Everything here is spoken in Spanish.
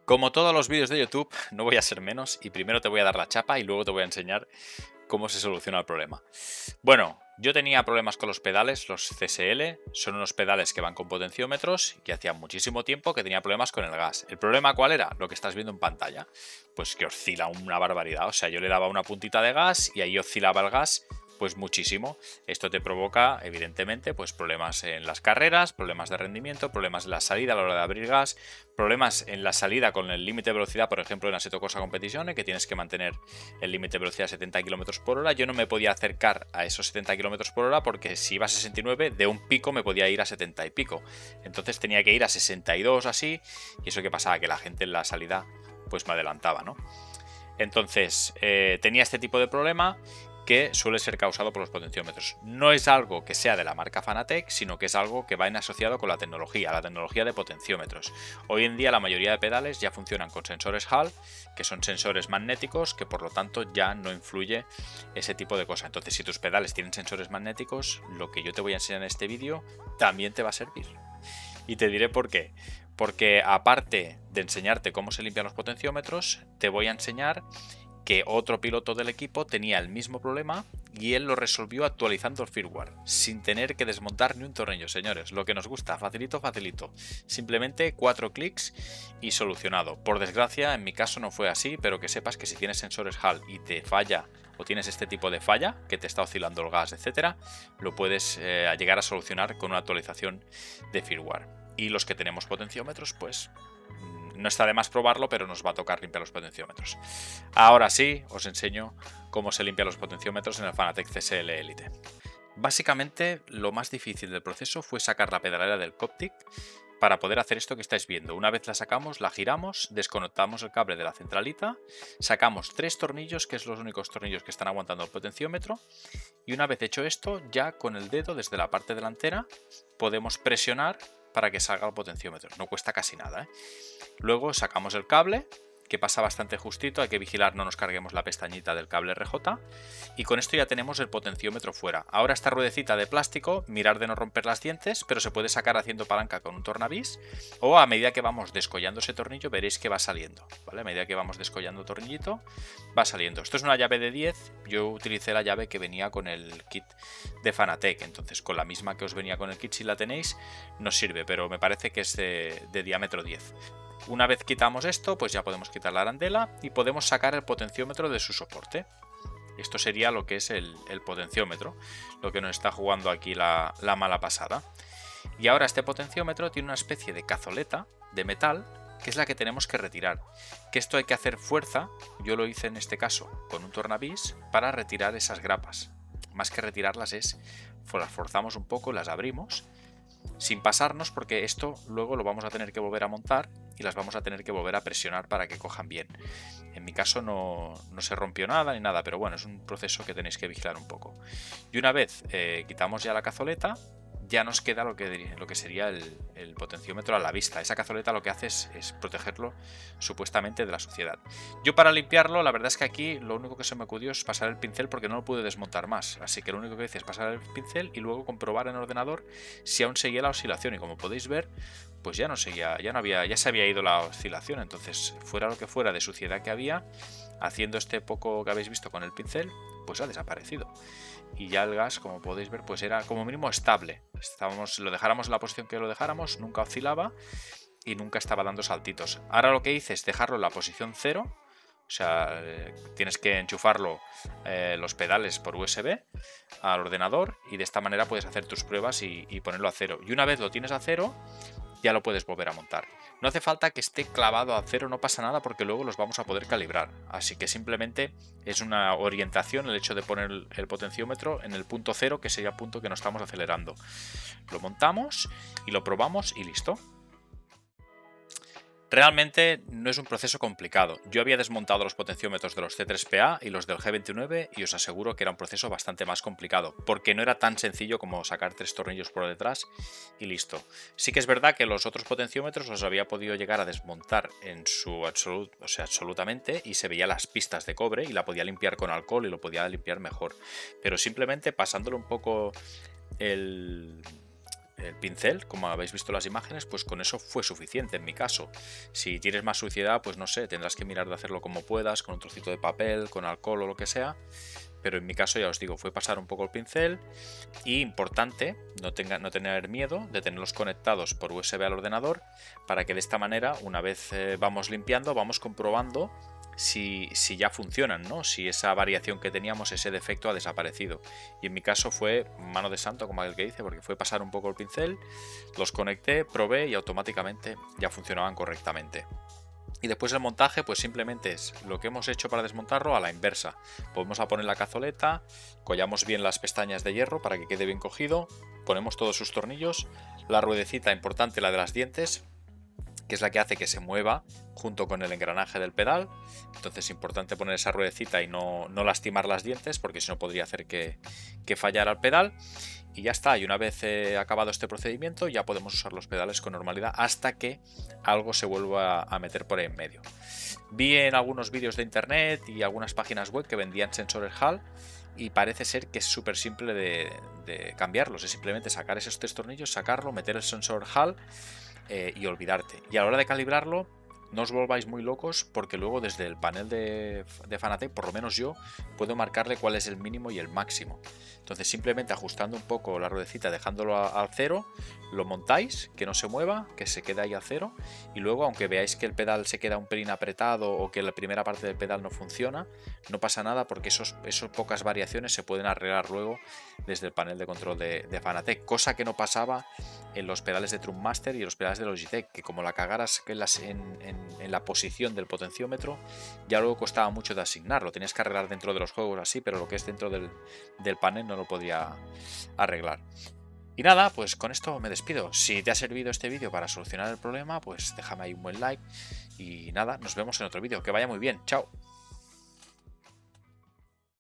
Como todos los vídeos de YouTube, no voy a ser menos y primero te voy a dar la chapa y luego te voy a enseñar cómo se soluciona el problema. Bueno, yo tenía problemas con los pedales, los CSL, son unos pedales que van con potenciómetros y hacía muchísimo tiempo que tenía problemas con el gas. ¿El problema cuál era? Lo que estás viendo en pantalla, pues que oscila una barbaridad, o sea, yo le daba una puntita de gas y ahí oscilaba el gas pues muchísimo. Esto te provoca, evidentemente, pues problemas en las carreras, problemas de rendimiento, problemas en la salida a la hora de abrir gas, problemas en la salida con el límite de velocidad, por ejemplo, en Assetto Corsa Competizione, que tienes que mantener el límite de velocidad a 70 km por hora. Yo no me podía acercar a esos 70 km por hora porque si iba a 69, de un pico me podía ir a 70 y pico. Entonces tenía que ir a 62 así, y eso que pasaba, que la gente en la salida pues me adelantaba, ¿no? Entonces, tenía este tipo de problema que suele ser causado por los potenciómetros. No es algo que sea de la marca Fanatec, sino que es algo que va en asociado con la tecnología de potenciómetros. Hoy en día la mayoría de pedales ya funcionan con sensores Hall, que son sensores magnéticos, que por lo tanto ya no influye ese tipo de cosas. Entonces, si tus pedales tienen sensores magnéticos, lo que yo te voy a enseñar en este vídeo también te va a servir. Y te diré por qué. Porque aparte de enseñarte cómo se limpian los potenciómetros, te voy a enseñar que otro piloto del equipo tenía el mismo problema y él lo resolvió actualizando el firmware, sin tener que desmontar ni un tornillo, señores. Lo que nos gusta, facilito, facilito. Simplemente 4 clics y solucionado. Por desgracia, en mi caso no fue así, pero que sepas que si tienes sensores HAL y te falla o tienes este tipo de falla, que te está oscilando el gas, etcétera, lo puedes llegar a solucionar con una actualización de firmware. Y los que tenemos potenciómetros, pues no está de más probarlo, pero nos va a tocar limpiar los potenciómetros. Ahora sí, os enseño cómo se limpian los potenciómetros en el Fanatec CSL Elite. Básicamente, lo más difícil del proceso fue sacar la pedalera del Coptic para poder hacer esto que estáis viendo. Una vez la sacamos, la giramos, desconectamos el cable de la centralita, sacamos 3 tornillos, que es los únicos tornillos que están aguantando el potenciómetro, y una vez hecho esto, ya con el dedo desde la parte delantera podemos presionar para que salga el potenciómetro. No cuesta casi nada, ¿eh? Luego sacamos el cable, que pasa bastante justito, hay que vigilar no nos carguemos la pestañita del cable RJ, y con esto ya tenemos el potenciómetro fuera. Ahora esta ruedecita de plástico, mirar de no romper las dientes, pero se puede sacar haciendo palanca con un tornavís, o a medida que vamos descollando ese tornillo veréis que va saliendo, ¿vale? A medida que vamos descollando tornillito, va saliendo. Esto es una llave de 10, yo utilicé la llave que venía con el kit de Fanatec, entonces con la misma que os venía con el kit, si la tenéis, nos sirve, pero me parece que es de diámetro 10. Una vez quitamos esto, pues ya podemos quitar la arandela y podemos sacar el potenciómetro de su soporte. Esto sería lo que es el potenciómetro, lo que nos está jugando aquí la mala pasada. Y ahora este potenciómetro tiene una especie de cazoleta de metal, que es la que tenemos que retirar. Que esto hay que hacer fuerza, yo lo hice en este caso con un tornavís, para retirar esas grapas. Más que retirarlas las forzamos un poco, las abrimos, sin pasarnos, porque esto luego lo vamos a tener que volver a montar y las vamos a tener que volver a presionar para que cojan bien. En mi caso no se rompió nada ni nada, pero bueno, es un proceso que tenéis que vigilar un poco. Y una vez quitamos ya la cazoleta, ya nos queda lo que sería el potenciómetro a la vista. Esa cazoleta lo que hace es protegerlo supuestamente de la suciedad. Yo para limpiarlo, la verdad es que aquí lo único que se me acudió es pasar el pincel, porque no lo pude desmontar más. Así que lo único que hice es pasar el pincel y luego comprobar en el ordenador si aún seguía la oscilación. Y como podéis ver, pues ya no seguía, ya se había ido la oscilación. Entonces, fuera lo que fuera de suciedad que había, haciendo este poco que habéis visto con el pincel, pues ha desaparecido. Y ya el gas, como podéis ver, pues era como mínimo estable. Lo dejáramos en la posición que lo dejáramos, nunca oscilaba y nunca estaba dando saltitos. Ahora lo que hice es dejarlo en la posición 0. O sea, tienes que enchufarlo los pedales por USB al ordenador, y de esta manera puedes hacer tus pruebas y ponerlo a 0. Y una vez lo tienes a 0, ya lo puedes volver a montar. No hace falta que esté clavado a 0, no pasa nada, porque luego los vamos a poder calibrar. Así que simplemente es una orientación el hecho de poner el potenciómetro en el punto 0, que sería el punto que nos estamos acelerando. Lo montamos y lo probamos y listo. Realmente no es un proceso complicado. Yo había desmontado los potenciómetros de los C3PA y los del G29 y os aseguro que era un proceso bastante más complicado, porque no era tan sencillo como sacar 3 tornillos por detrás y listo. Sí que es verdad que los otros potenciómetros los había podido llegar a desmontar en su absolutamente, y se veía las pistas de cobre y la podía limpiar con alcohol y lo podía limpiar mejor. Pero simplemente pasándole un poco el pincel, como habéis visto en las imágenes, pues con eso fue suficiente en mi caso. Si tienes más suciedad, pues no sé, tendrás que mirar de hacerlo como puedas, con un trocito de papel, con alcohol o lo que sea. Pero en mi caso, ya os digo, fue pasar un poco el pincel. Y importante, no tener miedo de tenerlos conectados por USB al ordenador, para que de esta manera, una vez vamos limpiando, vamos comprobando si ya funcionan, ¿no? Si esa variación que teníamos, ese defecto ha desaparecido. Y en mi caso fue mano de santo, como aquel que dice, porque fue pasar un poco el pincel, los conecté, probé y automáticamente ya funcionaban correctamente. Y después el montaje, pues simplemente es lo que hemos hecho para desmontarlo a la inversa. Volvemos a poner la cazoleta, collamos bien las pestañas de hierro para que quede bien cogido, ponemos todos sus tornillos, la ruedecita importante, la de las dientes, que es la que hace que se mueva junto con el engranaje del pedal. Entonces es importante poner esa ruedecita y no lastimar las dientes, porque si no podría hacer que fallara el pedal. Y ya está, y una vez acabado este procedimiento ya podemos usar los pedales con normalidad hasta que algo se vuelva a meter por ahí en medio. Vi en algunos vídeos de internet y algunas páginas web que vendían sensores Hall y parece ser que es súper simple de cambiarlos. Es simplemente sacar esos 3 tornillos, sacarlo, meter el sensor Hall y olvidarte. Y a la hora de calibrarlo, no os volváis muy locos, porque luego desde el panel de Fanatec, por lo menos yo, puedo marcarle cuál es el mínimo y el máximo. Entonces simplemente ajustando un poco la ruedecita, dejándolo al 0, lo montáis, que no se mueva, que se quede ahí a 0, y luego aunque veáis que el pedal se queda un pelín apretado o que la primera parte del pedal no funciona, no pasa nada, porque esos pocas variaciones se pueden arreglar luego desde el panel de control de Fanatec, cosa que no pasaba en los pedales de Trumpmaster y los pedales de Logitech, que como la cagaras en la posición del potenciómetro, ya luego costaba mucho de asignarlo. Tenías que arreglar dentro de los juegos así, pero lo que es dentro del panel no lo podía arreglar. Y nada, pues con esto me despido. Si te ha servido este vídeo para solucionar el problema, pues déjame ahí un buen like. Y nada, nos vemos en otro vídeo. Que vaya muy bien. Chao.